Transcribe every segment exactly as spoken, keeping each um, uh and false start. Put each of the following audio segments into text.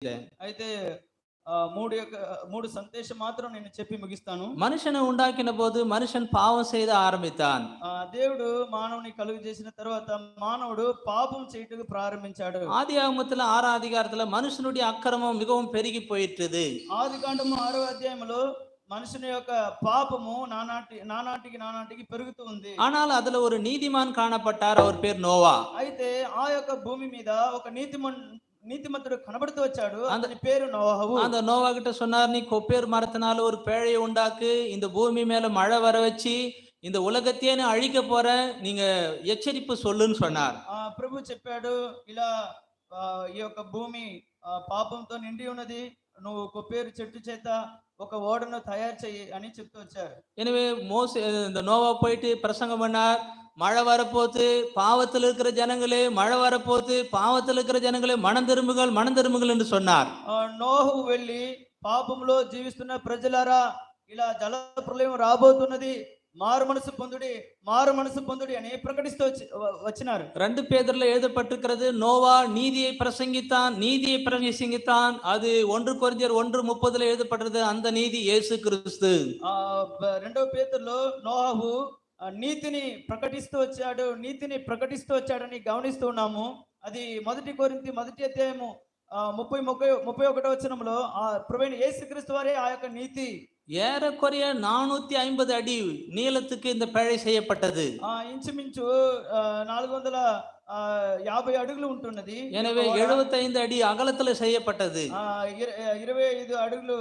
అయితే ఆ, మూడు యొక్క మూడు సందేశం మాత్రం నేను చెప్పి ముగిస్తాను. மனுஷனை உண்டாக்கின போது மனுஷன் பாவம் செய்த ஆரம்பித்தான். ఆ, దేవుడు మానవుని కలుగు చేసిన తర్వాత మానవుడు పాపం చేయటకు ప్రారంభించాడు. ஆதியாகமத்துல ஆறாம் அதிகாரத்துல மனுஷனுடைய அக்கிரமம் மிகவும் பெருகி போயிட்டது. ఆది కాండము ఆరో అధ్యాయంలో మనుషుని యొక్క పాపము నానాటి నానాటికి నానాటికి పెరుగుతూ ఉంది. ஆனால் அதுல ஒரு நீதிமான் காணப்பட்டார், அவர் பேர் நோவா. అయితే ఆ యొక్క భూమి మీద ఒక నీతిమన్ நீதிமன்றம் கனபடுத்து வச்சாடு. அந்த பேரு நோவாஹு. அந்த நோவா கிட்ட சொன்னார், நீ கொப்பேர் மரத்தினால ஒரு பேழையை உண்டாக்கு, இந்த பூமி மேல மழை வர வச்சு இந்த உலகத்தையே நான் அழிக்க போறேன், நீங்க எச்சரிப்பு சொல்லுன்னு சொன்னார். ప్రభు చెప్పాడు, ఇలా ఈ యొక్క భూమి పాపంతో నిండి ఉన్నది, నువ్వు కొప్పేరు చెట్టు చేత ఒక ఓడను తయారు చేయి అని చెప్తూ వచ్చారు. எனவே மோசே இந்த நோவா போயிட்டு பிரசங்கம் பண்ணார், மழை வரப்போது, பாவத்தில் இருக்கிற ஜனங்களே மழை வரப்போது, பாவத்தில் இருக்கிற ஜனங்களே மனம் திரும்புங்கள் மனம் திரும்புங்கள் என்று சொன்னார். నోహు వెళ్ళి పాపంలో జీవిస్తున్న ప్రజలారా ఇలా జల ప్రళయం రాబోతున్నది, మారు మనసు పొందుడి మారు మనసు పొందుడి అని ప్రకటిస్తూ వచ్చినారు. ரெண்டு பேதுருல எழுதப்பட்டிருக்கிறது, நோவா நீதியை பிரசங்கித்தான், நீதியை பிரசங்கித்தான். அது ஒன்று கொரிந்தியர் ஒன்று முப்பதுல எழுதப்பட்டது, அந்த நீதி இயேசு கிறிஸ்து. రెండవ పేతురులో నోహు నీతిని ప్రకటిస్తూ వచ్చాడు, నీతిని ప్రకటిస్తూ వచ్చాడని గమనిస్తూ ఉన్నాము. అది మొదటి కొరింథీ మొదటి అధ్యాయము ముప్పై ముప్పై ముప్పై ఒకటో వచనంలో ఆ ప్రభువైన యేసుక్రీస్తు వారే ఆ యొక్క నీతి. ஏறக்குறைய நானூத்தி ஐம்பது அடி நீளத்துக்கு இந்த பேழை செய்யப்பட்டது. ఇంచుమించు నాలుగు వందల యాభై అడుగులు ఉంటున్నది. எனவே எழுபத்தி ஐந்து அடி அகலத்துல செய்யப்பட்டது. ఇరవై ఐదు అడుగులు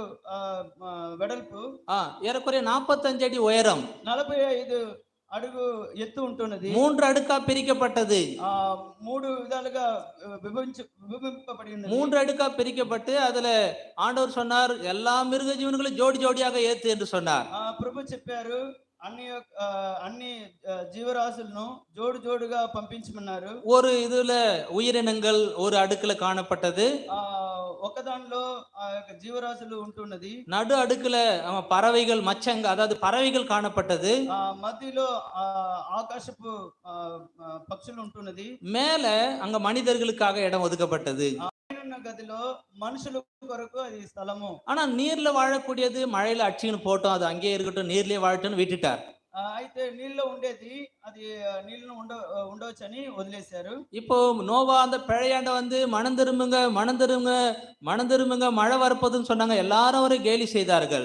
వెడల్పు, ஏறக்குறைய நாற்பத்தஞ்சு அடி உயரம், నలభై ఐదు అడుగు ఎత్తు ఉంటున్నది. மூன்று அடுக்கா பிரிக்கப்பட்டது. மூணு விதாலுగా விபவிச்சு விபவிப்பபடி ఉన్నది. மூன்று அடுக்கா பிரிக்கப்பட்டு அதுல ஆண்டவர் சொன்னார், எல்லா மிருக ஜீவன்களும் ஜோடி ஜோடியாக ஏத்து என்று சொன்னார். ప్రభు చెప్పారు, అన్ని అన్ని జీవరాశులను జోడు జోడుగా పంపించమన్నారు. ஒரு இதுல உயிரினங்கள் ஒரு அடுக்குல காணப்பட்டது. ఒక దానిలో ఆ యొక్క జీవరాశులు ఉంటున్నది. நடு அடுக்குல பறவைகள் மச்சங்க அதாவது பறவைகள் காணப்பட்டது. మధ్యలో ఆకాశపు పక్షులు ఉంటున్నది. மேல அங்க மனிதர்களுக்காக இடம் ஒதுக்கப்பட்டது. గదిలో మనుషుల కొరకు అది స్థలము. ஆனா நீர்ல வாழக்கூடியது மழையில அடிச்சுன்னு போட்டோம், அது அங்கேயே இருக்கட்டும், நீர்லயே வாழட்டும்னு விட்டுட்டார். అయితే నీళ్ళలో ఉండేది అది నీళ్ళను ఉండ ఉండవచ్చని వదిలేశారు. இப்போ நோவா அந்த பிழையாண்ட வந்து மனம் திரும்புங்க மனம் திரும்புங்க மனம் திரும்புங்க மழை வரப்போதுன்னு சொன்னாங்க, எல்லாரும் ஒரு கேலி செய்தார்கள்.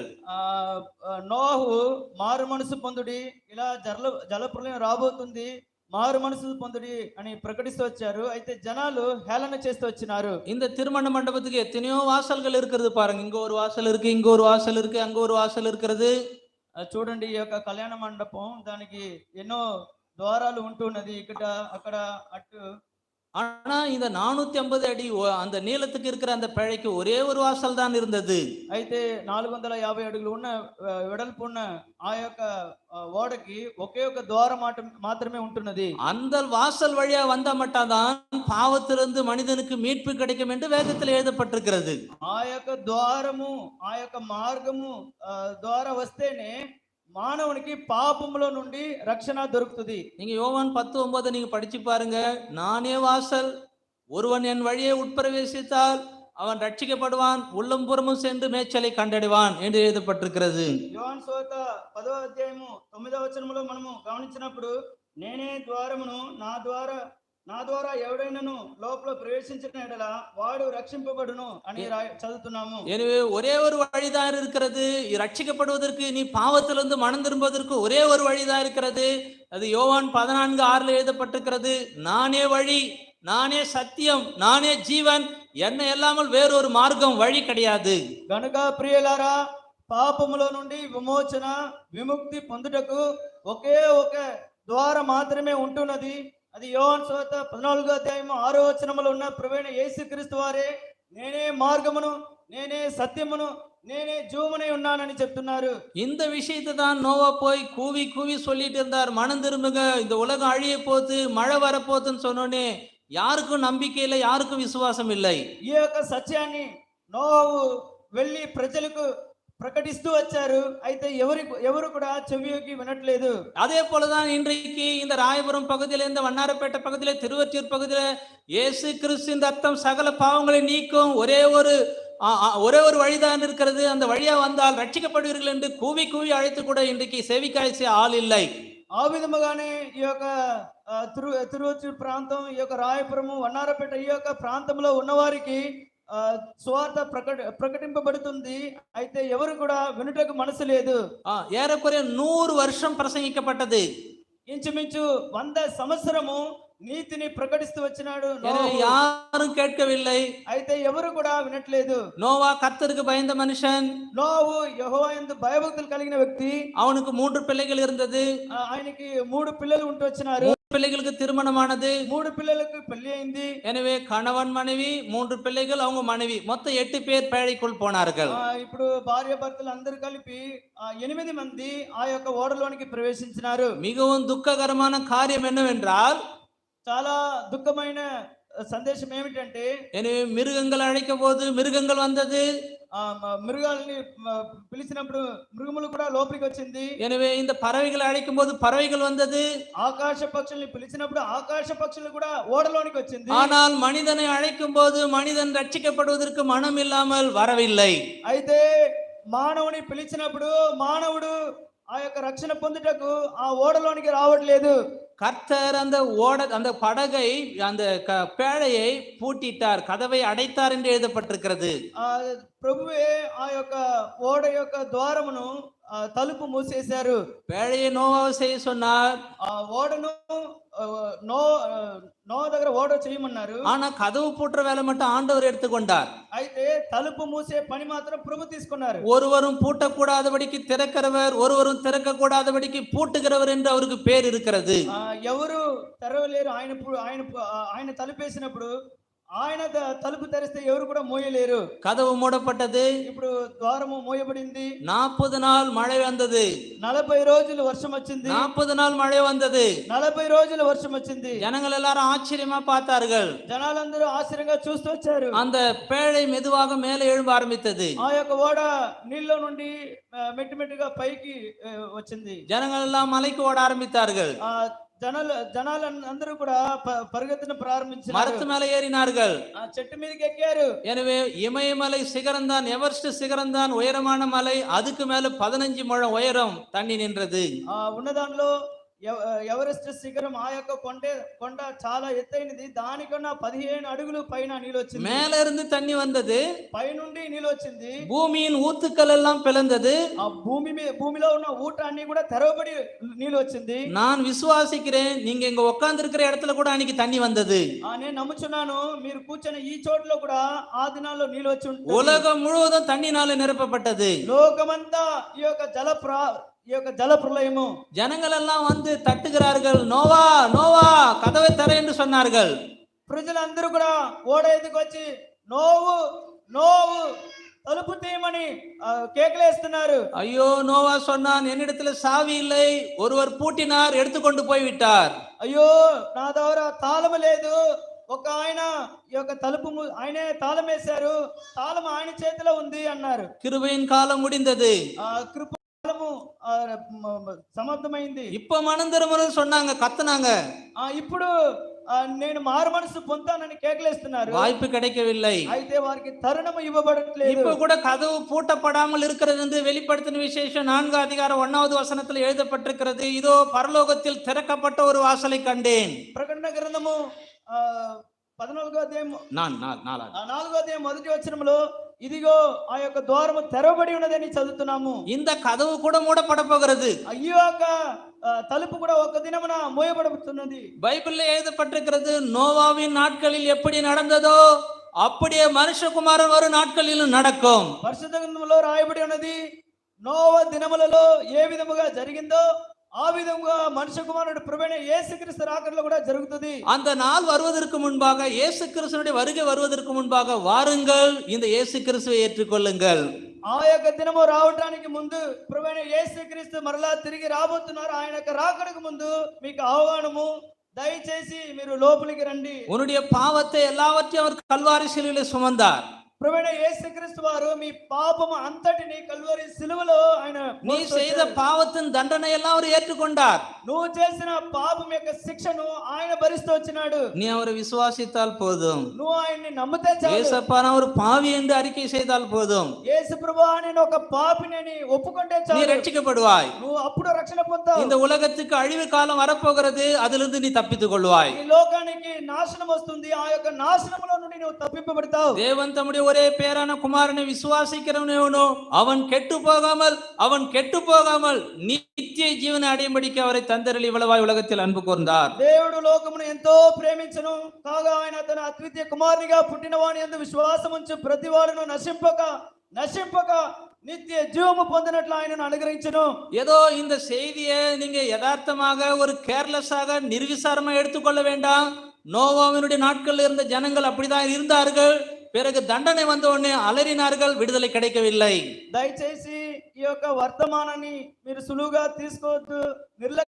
నోహు మారు మనసు పొందుడి, ఇలా జల జలప్రళయం రాబోతుంది, మారు మనసు పొందుడి అని ప్రకటిస్తూ వచ్చారు. అయితే జనాలు హేళన చేస్తూ వచ్చినారు. இந்த திருமண மண்டபத்துக்கு எத்தனையோ வாசல்கள் இருக்கிறது பாருங்க, இங்க ஒரு வாசல் இருக்கு, இங்க ஒரு வாசல் இருக்கு, அங்க ஒரு வாசல் இருக்கிறது. చూడండి, ఈ యొక్క కళ్యాణ మండపం దానికి ఎన్నో ద్వారాలు ఉంటున్నది, ఇక్కడ అక్కడ అటు. ஆனா இந்த நானூத்தி ஐம்பது அடி அந்த நீளத்துக்கு இருக்கிற அந்த பிழைக்கு ஒரே ஒரு வாசல் தான் இருந்தது. అయితే నాలుగు వందల యాభై అడుగులు ఉన్న వెడల్పు ఉన్న ఆ యొక్క ఓడకి ఒకే ఒక ద్వారం మాత్రమే ఉంటున్నది. அந்த வாசல் வழியா வந்தா மட்டும்தான் பாவத்திலிருந்து மனிதனுக்கு மீட்பு கிடைக்கும் என்று வேதத்தில் எழுதப்பட்டிருக்கிறது. ఆ యొక్క ద్వారము ఆ యొక్క మార్గము ద్వారా వస్తేనే మానవునికి పాపములో నుండి రక్షణ దొరుకుతుంది. நீங்க யோவான் பத்து ஒன்பது நீங்க படிச்சு பாருங்க, நானே வாசல், ஒருவன் என் வழியே உட்பிரவேசித்தால் அவன் ரட்சிக்கப்படுவான், உள்ளம் புறமும் சென்று மேய்ச்சலை கண்டடைவான் என்று எழுதப்பட்டிருக்கிறது. యోహాను సువార్త పదవ అధ్యాయము తొమ్మిదవ వచనములో మనము గమనించినప్పుడు, నేనే ద్వారమును, నా ద్వారా నా ద్వారా ఎవడైనను లోపల ప్రవేశించిన ఎడల వాడు రక్షింపబడును అని చదువుతున్నాము. எனவே ஒரே ஒரு வழிதான் இருக்கிறது ரட்சிக்கப்படுவதற்கு, நீ பாவத்திலிருந்து மனம் திரும்புவதற்கு ஒரே ஒரு வழிதான் இருக்கிறது. அது யோவான் பதினான்கு ஆறுல எழுதப்பட்டிருக்கிறது, நானே வழி, நானே சத்தியம், நானே ஜீவன், என்ன இல்லாமல் வேறொரு மார்க்கம் வழி கிடையாது. గనుక ప్రియులారా, పాపములో నుండి విమోచన విముక్తి పొందుటకు ఒకే ఒక ద్వారం మాత్రమే ఉంటున్నది. అది యోహాను సువార్త పద్నాలుగో అధ్యాయము ఆరో వచనములో ఉన్న ప్రభువైన యేసుక్రీస్తు వారే నేనే మార్గమును, నేనే సత్యమును, నేనే ஜீவனை ఉన్నానని చెప్తున్నారు. இந்த விஷயத்தை தான் நோவா போய் கூவி கூவி சொல்லிட்டு இருந்தார், மனம் திரும்புங்க, இந்த உலகம் அழிய போது, மழை வரப்போதுன்னு சொன்னோன்னே யாருக்கும் நம்பிக்கை இல்லை, யாருக்கும் விசுவாசம் இல்லை. ఈ యొక్క సత్యాన్ని నోవహు వెళ్ళి ప్రజలకు ప్రకటిస్తూ వచ్చారు. అయితే ఎవరి ఎవరు కూడా చెవియొగ్గి వినట్లేదు. அதே போலதான் இன்றைக்கு இந்த ராயபுரம் பகுதியில, இந்த வண்ணாரப்பேட்டை பகுதியில, திருவொற்றியூர் பகுதியில இயேசு கிறிஸ்துவின் ரத்தம் சகல பாவங்களை நீக்கும் ஒரே ஒரு ஆ, ஆ, ஒரே ஒரு வழிதான் இருக்கிறது. அந்த வழியா வந்தால் ரட்சிக்கப்படுவீர்கள் என்று கூவி கூவி அழைத்து கூட இன்றைக்கு செவிக்காய்ச்சி ஆள் இல்லை. ఆ విధముగానే ఈ యొక్క ఆ, తిరు తిరువొచ్చూరు ప్రాంతం, ఈ యొక్క రాయపురము, వన్నారపేట ఈ యొక్క ప్రాంతంలో ఉన్నవారికి ఆ, సువార్త ప్రకట ప్రకటింపబడుతుంది. అయితే ఎవరు కూడా వినుటకు మనసు లేదు. ஆ, ஏறக்குறைய நூறு வருஷம் பிரசங்கிக்கப்பட்டது. ఇంచుమించు వంద సంవత్సరము నీతిని ప్రకటిస్తూ వచ్చినాడు எனவே నోవహు. யாரும் கேட்கவில்லை. అయితే ఎవరు కూడా వినట్లేదు. நோவா கர்த்தருக்கு பயந்த மனுஷன். నోవహు యెహోవా యందు భయభక్తులు కలిగిన వ్యక్తి. அவனுக்கு மூன்று பிள்ளைகள் இருந்தது. ఆ, ఆయనకి మూడు పిల్లలు ఉంటూ వచ్చినారు. மூன்று பிள்ளைகளுக்கு திருமணமானது. మూడు పిల్లలకు పెళ్లి అయింది. எனவே கணவன் மனைவி மூன்று பிள்ளைகள் அவங்க மனைவி மொத்தம் எட்டு பேர் பேழைக்குள் போனார்கள். ఆ, ఇప్పుడు భార్య భర్తలు అందరూ కలిపి ఆ, ఎనిమిది మంది ఆ యొక్క ఓడలోనికి ప్రవేశించినారు. மிகவும் துக்ககரமான காரியம் என்னவென்றால், చాలా దుఃఖమైన సందేశం ఏమిటంటే, எனவே மிருகங்கள் அழைக்க போது மிருகங்கள் வந்தது. ఆ మ- మృగాల్ని మ- పిలిచినప్పుడు మృగములు కూడా లోపలికి వచ్చింది. எனவே இந்த பறவைகளை அழைக்கும் போது பறவைகள் வந்தது. ఆకాశ పక్షుల్ని పిలిచినప్పుడు ఆకాశ పక్షులు కూడా ఓడలోనికి వచ్చింది. ஆனால் மனிதனை அழைக்கும் போது மனிதன் ரட்சிக்கப்படுவதற்கு மனம் இல்லாமல் வரவில்லை. అయితే మానవుని పిలిచినప్పుడు మానవుడు ఆ యొక్క రక్షణ పొందుటకు ఆ ఓడలోనికి రావట్లేదు. கர்த்தர் அந்த ஓட அந்த படகை அந்த க- பேழையை பூட்டிட்டார், கதவை அடைத்தார் என்று எழுதப்பட்டிருக்கிறது. ఆ ప్రభువే ఆ యొక్క ఓడ యొక్క ద్వారమును ఆ తలుపు మూసేశారు. பேழையை நோவாவை செய்ய சொன்னார். ఆ ఓడను ఆ, నో ఆ, నో దగ్గర ఓడ చేయమన్నారు. ஆனா கதவு பூட்டுற வேலை மட்டும் ஆண்டவர் எடுத்துக்கொண்டார். అయితే తలుపు మూసే పని మాత్రం ప్రభు తీసుకున్నారు. ஒருவரும் பூட்டக்கூடாதபடிக்கு திறக்கிறவர், ஒருவரும் திறக்க கூடாதபடிக்கு பூட்டுகிறவர் என்று அவருக்கு பேர் இருக்கிறது. ఆ, ఎవరు తెరవలేరు. ఆయన పు- ఆయన పు- ఆ, ఆయన తలుపేసినప్పుడు ఆయన త- తలుపు తెరిస్తే ఎవరు కూడా మోయలేరు. கதவு மூடப்பட்டது. ఇప్పుడు ద్వారము మోయబడింది. நாற்பது நாள் மழை வந்தது. నలభై రోజులు వర్షం వచ్చింది. நாற்பது நாள் மழை வந்தது. నలభై రోజులు వర్షం వచ్చింది. ஜனங்கள் எல்லாரும் ஆச்சரியமா பார்த்தார்கள். జనాలందరూ ఆశ్చర్యంగా చూస్తూ వచ్చారు. அந்த பேழை மெதுவாக மேலே எழும்ப ஆரம்பித்தது. ఆ యొక్క ఓడ నీళ్ళ నుండి ఆ, మెట్టు మెట్టుగా పైకి ఆ, వచ్చింది. ஜனங்கள் எல்லாம் மலைக்கு ஓட ஆரம்பித்தார்கள். ఆ జనాలు జనాలు అందరూ కూడా ప- పరిగెత్తడం ప్రారంభించారు. மரத்து மேலே ஏறினார்கள். ఆ చెట్టు మీదకి ఎక్కారు. எனவே இமயமலை சிகரம்தான், எவரெஸ்ட் சிகரம்தான் உயரமான மலை. அதுக்கு மேல பதினஞ்சு முழம் உயரம் தண்ணி நின்றது. ఆ ఉన్న దానిలో ఎవ- ఎవరెస్ట్ శిఖరం ఆ యొక్క కొండ కొండ చాలా ఎత్తైనది. దానికన్నా పదిహేను అడుగులు పైన నీళ్ళు వచ్చింది. மேல இருந்து தண்ணி வந்தது. పైనుండి నీళ్ళు వచ్చింది. பூமியின் ஊத்துக்கள் எல்லாம் பிளந்தது. ఆ భూమి మీద భూమిలో ఉన్న ఊట అన్ని కూడా తెరవబడి నీళ్ళు వచ్చింది. நான் விசுவாசிக்கிறேன், நீங்க இங்க உட்கார்ந்து இருக்கிற இடத்துல கூட அன்னைக்கு தண்ணி வந்தது. ఆ నేను నమ్ముచున్నాను, మీరు కూర్చొని ఈ చోట్లో కూడా ఆ దినాల్లో నీళ్ళు వచ్చి ఉంటుంది. உலகம் முழுவதும் தண்ணினால நிரப்பப்பட்டது. లోకమంతా ఈ యొక్క జల ప్రా ఈ యొక్క జల ప్రళయము. ஜனங்கள் எல்லாம் வந்து தட்டுகிறார்கள். நோவா நோவா கதவை தர என்று சொன்னார்கள். ప్రజలందరూ కూడా ఓడ ఎదుకు వచ్చి నోవు నోవు తలుపు తీయమని ఆ, కేకలేస్తున్నారు. ஐயோ, நோவா சொன்னான், என்னிடத்துல சாவி இல்லை, ஒருவர் பூட்டினார், எடுத்துக்கொண்டு போய் விட்டார். అయ్యో, నా దగ్గర తాళం లేదు. ఒక ఆయన ఈ యొక్క తలుపు ము- ఆయనే తాళం వేశారు. తాళం ఆయన చేతిలో ఉంది అన్నారు. கிருபையின் காலம் முடிந்தது. ఆ కృప కాలము ఆ, మ- మ- సమాప్తమైంది. இப்ப மனம் திரும்புன்னு சொன்னாங்க, கத்துனாங்க. ఆ ఇప్పుడు ఆ, నేను మారు మనసు పొందానని కేకలేస్తున్నారు. வாய்ப்பு கிடைக்கவில்லை. అయితే వారికి తరుణము ఇవ్వబడట్లేదు. இப்ப கூட கதவு பூட்டப்படாமல் இருக்கிறது என்று வெளிப்படுத்தின விசேஷம் நான்கு அதிகாரம் ஒன்னாவது வசனத்தில் எழுதப்பட்டிருக்கிறது. இதோ பரலோகத்தில் திறக்கப்பட்ட ஒரு வாசலை கண்டேன். ప్రకటన గ్రంథము ఆ పద్నాలుగో అధ్యాయం நான் நான் நாலாவது ఆ నాలుగో అధ్యాయం మొదటి వచనంలో ఇదిగో ఆ యొక్క ద్వారము తెరవబడి ఉన్నదని చదువుతున్నాము. இந்த கதவு கூட மூடப்பட போகிறது. ఈ యొక్క ఆ, తలుపు కూడా ఒక దినమున మోయబడుతున్నది. பைபிள்ல எழுதப்பட்டிருக்கிறது, நோவாவின் நாட்களில் எப்படி நடந்ததோ அப்படியே மனுஷகுமாரன் வரும் நாட்களிலும் நடக்கும். పరిశుద్ధ గ్రంథంలో రాయబడి ఉన్నది, నోవా దినములలో ఏ విధముగా జరిగిందో ఆ విధంగా మనుష్య కుమారుడు ప్రభువైన యేసుక్రీస్తు రాకడలో కూడా జరుగుతుంది. அந்த நாள் வருவதற்கு முன்பாக, இயேசு கிறிஸ்துவினுடைய வருகை வருவதற்கு முன்பாக வாருங்கள், இந்த இயேசு கிறிஸ்துவை ஏற்றுக்கொள்ளுங்கள். ఆ యొక్క దినము రావడానికి ముందు ప్రభువైన యేసుక్రీస్తు మరలా తిరిగి రాబోతున్నారు. ఆయన యొక్క రాకడకు ముందు మీకు ఆహ్వానము, దయచేసి మీరు లోపలికి రండి. உன்னுடைய பாவத்தை எல்லாவற்றையும் அவர் கல்வாரி சிலுவையிலே சுமந்தார். ప్రభువైన యేసుక్రీస్తు యేసుక్రీస్తు వారు మీ పాపము అంతటిని కల్వరి సిలువలో ఆయన நீ మోస్తూ செய்த వచ్చారు. பாவத்தின் தண்டனை எல்லாம் அவர் ஏற்றுக்கொண்டார். నువ్వు చేసిన పాపం యొక్క శిక్షను ఆయన భరిస్తూ వచ్చినాడు. நீ அவரை விசுவாசித்தால் போதும். నువ్వు ఆయన్ని నమ్మితే చాలు. ஏசப்பா நான் ஒரு பாவி என்று அறிக்கை செய்தால் போதும். యేసు ప్రభువా నేను ఒక పాపిని ఒప్పుకుంటే நீ చాలు. ரட்சிக்கப்படுவாய். నువ్వు అప్పుడు రక్షణ పొందుతావు. இந்த உலகத்துக்கு அழிவு காலம் வரப்போகிறது, அதிலிருந்து நீ தப்பித்துக் கொள்வாய். ఈ లోకానికి నాశనం వస్తుంది, ఆ యొక్క నాశనములో నుండి నువ్వు తప్పింపబడతావు. தேவன் தம்முடைய ஒரே பேரான குமாரனை விசுவாசிக்கிறவனோ அவன் கெட்டு போகாமல் அவன் கெட்டு போகாமல் நித்திய ஜீவனை அடையும்படிக்கு அவரை தந்தரளி இவ்வளவாய் உலகத்தில் அன்பு கூர்ந்தார். దేవుడు లోకమును ఎంతో ప్రేమించును, కాగా ఆయన తన అద్వితీయ కుమారునిగా పుట్టిన వాని యందు విశ్వాసం ఉంచు ప్రతి వాడును నశింపక నశింపక నిత్య జీవము పొందినట్లు ఆయనను అనుగ్రహించును. ஏதோ இந்த செய்தியை நீங்க யதார்த்தமாக ஒரு கேர்லெஸ்ஸாக நிர்விசாரமா எடுத்துக்கொள்ள வேண்டாம். நோவாவினுடைய நாட்களில் இருந்த ஜனங்கள் அப்படிதான் இருந்தார்கள். பிறகு தண்டனை வந்த உடனே அலறினார்கள், விடுதலை கிடைக்கவில்லை. దయచేసి ఈ యొక్క వర్తమానాన్ని మీరు సులువుగా తీసుకోవద్దు, నిర్లక్ష్యం